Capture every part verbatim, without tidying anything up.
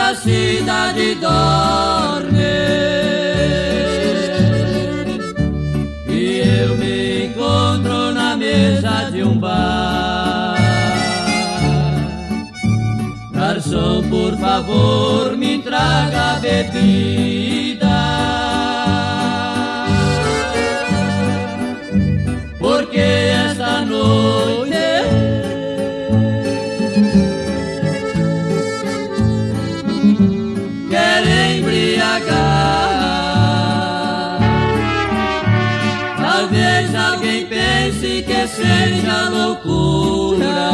a cidade dorme e eu me encontro na mesa de um bar. Garçom, por favor, me traga a bebida, porque esta noite quero embriagar. Talvez alguém pense que seja loucura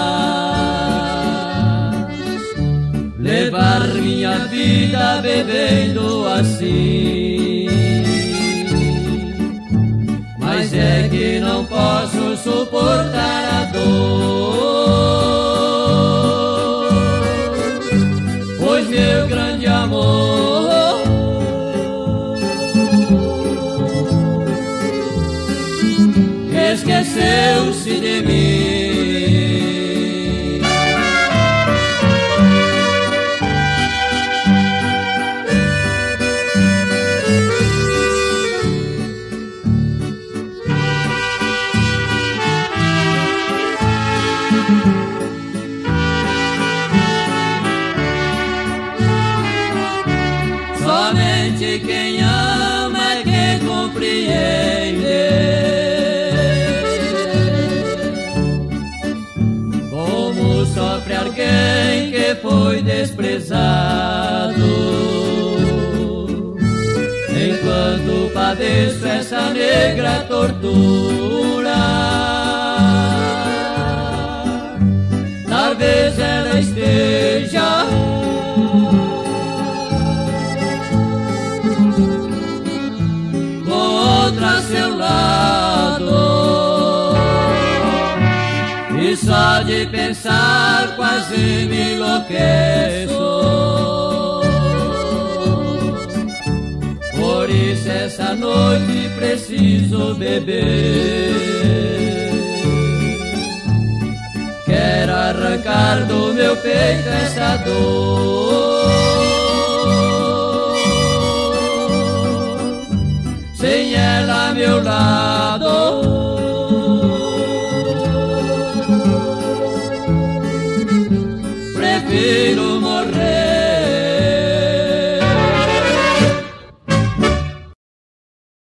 levar minha vida bebendo assim, mas é que não posso suportar a dor, pois meu grande amor esqueceu-se de mim. Somente quem ama é que compreende como sofre alguém que foi desprezado, enquanto padeço essa negra tortura. Talvez ela esteja a seu lado, e só de pensar quase me enlouqueço. Por isso essa noite preciso beber. Quero arrancar do meu peito essa dor. Sem ela a meu lado